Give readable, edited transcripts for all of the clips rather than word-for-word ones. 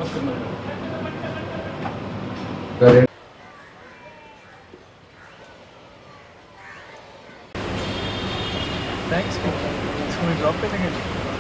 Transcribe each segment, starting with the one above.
मत करना। थैंक्स, इसको ड्रॉप पे लेंगे।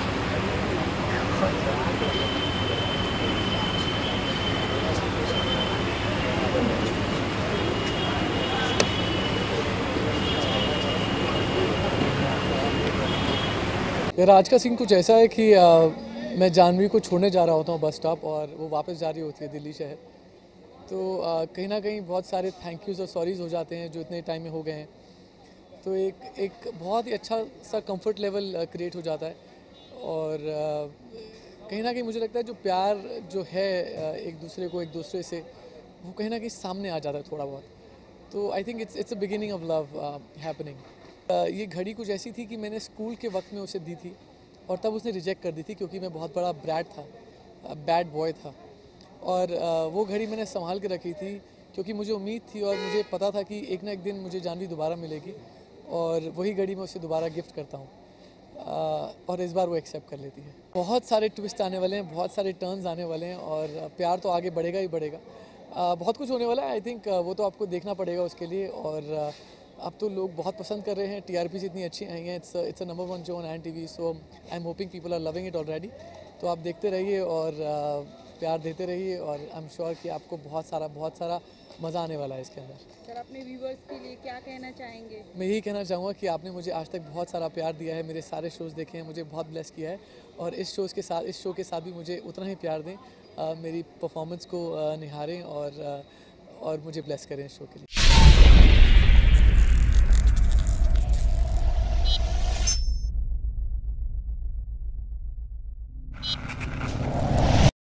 यार आज का सीन कुछ ऐसा है कि मैं जानवी को छोड़ने जा रहा होता हूँ बस स्टॉप, और वो वापस जा रही होती है दिल्ली शहर। तो कहीं ना कहीं बहुत सारे थैंक यूज़ और सॉरीज़ हो जाते हैं जो इतने टाइम में हो गए हैं। तो एक बहुत ही अच्छा सा कंफर्ट लेवल क्रिएट हो जाता है। और कहीं ना कहीं मुझे लगता है जो प्यार जो है एक दूसरे से, वो कहीं ना कहीं सामने आ जाता है थोड़ा बहुत। तो I think it's a beginning of love happening. ये घड़ी कुछ ऐसी थी कि मैंने स्कूल के वक्त में उसे दी थी, और तब उसने रिजेक्ट कर दी थी क्योंकि मैं बहुत बड़ा ब्रैड था, बैड बॉय था। और वो घड़ी मैंने संभाल के रखी थी क्योंकि मुझे उम्मीद थी और मुझे पता था कि एक ना एक दिन मुझे जानवी दोबारा मिलेगी, और वही घड़ी मैं उसे दोबारा गिफ्ट करता हूँ। और इस बार वो एक्सेप्ट कर लेती है। बहुत सारे ट्विस्ट आने वाले हैं, बहुत सारे टर्न्स आने वाले हैं, और प्यार तो आगे बढ़ेगा ही बढ़ेगा। बहुत कुछ होने वाला है। आई थिंक वो तो आपको देखना पड़ेगा उसके लिए। और अब तो लोग बहुत पसंद कर रहे हैं, टीआरपीज़ इतनी अच्छी आई हैं। It's a number 1 show on TV, so I am hoping people are loving it already. तो आप देखते रहिए और प्यार देते रहिए, और आई एम श्योर कि आपको बहुत सारा मज़ा आने वाला है इसके अंदर। सर, अपने व्यूवर्स के लिए क्या कहना चाहेंगे? मैं यही कहना चाहूँगा कि आपने मुझे आज तक बहुत सारा प्यार दिया है, मेरे सारे शोज़ देखे हैं, मुझे बहुत ब्लेस किया है, और इस शो के साथ भी मुझे उतना ही प्यार दें, मेरी परफॉर्मेंस को निहारें, और मुझे ब्लेस करें इस शो के लिए।